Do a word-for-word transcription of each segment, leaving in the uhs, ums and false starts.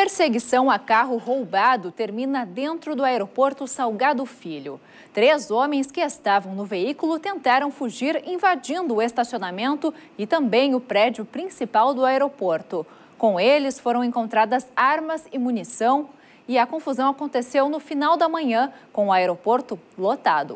Perseguição a carro roubado termina dentro do aeroporto Salgado Filho. Três homens que estavam no veículo tentaram fugir invadindo o estacionamento e também o prédio principal do aeroporto. Com eles foram encontradas armas e munição e a confusão aconteceu no final da manhã com o aeroporto lotado.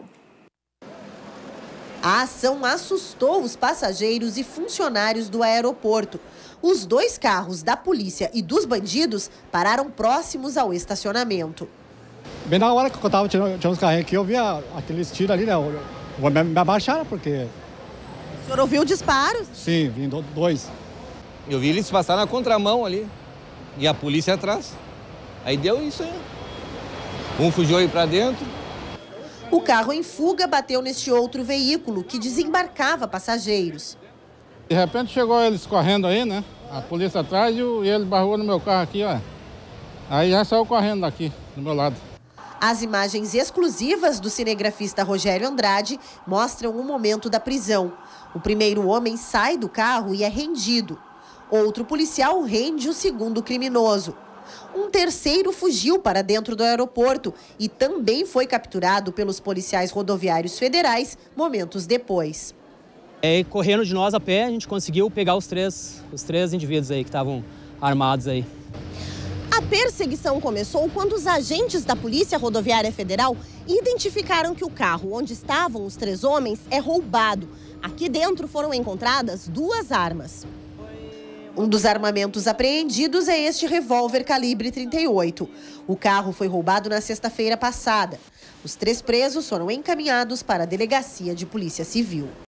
A ação assustou os passageiros e funcionários do aeroporto. Os dois carros da polícia e dos bandidos pararam próximos ao estacionamento. Bem na hora que eu estava tirando, tirando os carrinhos aqui, eu vi aqueles tiros ali, né? Eu vou me, me abaixar, porque... O senhor ouviu disparos? Sim, vindo dois. Eu vi eles passar na contramão ali e a polícia atrás. Aí deu isso aí. Um fugiu aí para dentro. O carro em fuga bateu neste outro veículo que desembarcava passageiros. De repente chegou eles correndo aí, né? A polícia atrás e ele barrou no meu carro aqui, ó. Aí já saiu correndo daqui, do meu lado. As imagens exclusivas do cinegrafista Rogério Andrade mostram o momento da prisão. O primeiro homem sai do carro e é rendido. Outro policial rende o segundo criminoso. Um terceiro fugiu para dentro do aeroporto e também foi capturado pelos policiais rodoviários federais momentos depois. É, correndo de nós a pé, a gente conseguiu pegar os três, os três indivíduos aí que estavam armados aí. A perseguição começou quando os agentes da Polícia Rodoviária Federal identificaram que o carro onde estavam os três homens é roubado. Aqui dentro foram encontradas duas armas. Um dos armamentos apreendidos é este revólver calibre trinta e oito. O carro foi roubado na sexta-feira passada. Os três presos foram encaminhados para a Delegacia de Polícia Civil.